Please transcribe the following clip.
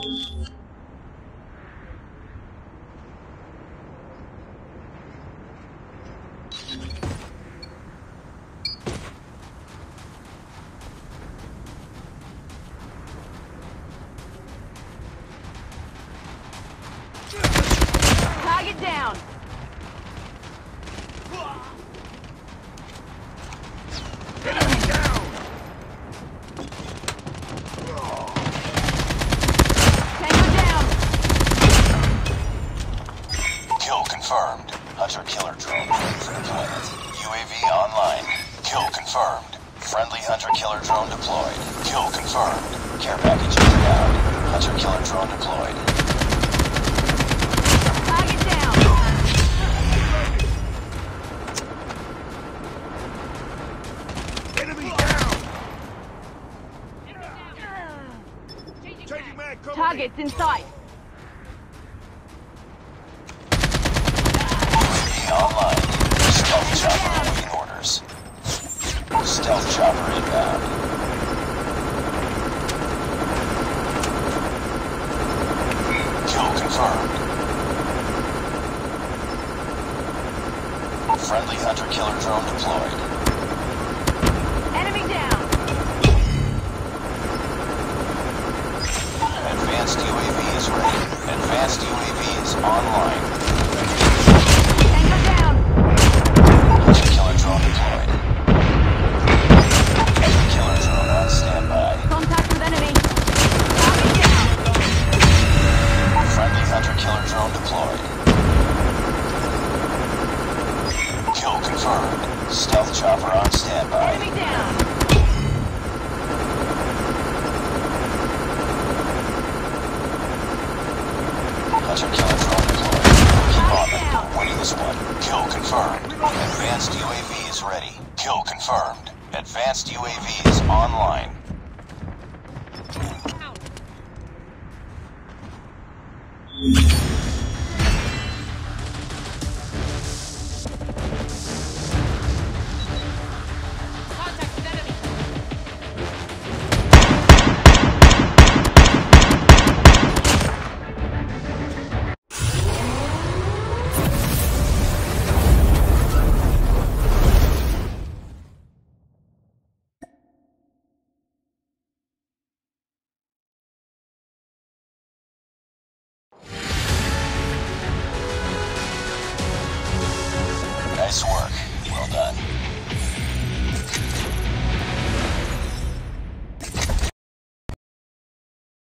Target down. Enemy down. Tango down. Kill confirmed. Hunter-killer drone ready for deployment. UAV online. Kill confirmed. Friendly hunter-killer drone deployed. Kill confirmed. Care package inbound. Hunter-killer drone deployed. Target down. Enemy down. Changing mag, cover me. Targets in sight. UAV online. Stealth chopper awaiting orders. Stealth chopper inbound. Kill confirmed. Friendly hunter-killer drone deployed. Enemy down. Advanced UAV is ready. Advanced UAV is online. Tango down. Hunter-killer drone deployed. Hunter-killer drone on standby. Contact with enemy. Target down. Friendly hunter-killer drone deployed. Kill confirmed. Stealth chopper on standby. Enemy down. Hunter-killer drone deployed. Keep on them. We're winning this one. Kill confirmed. Advanced UAV is ready. Kill confirmed. Advanced UAV is online.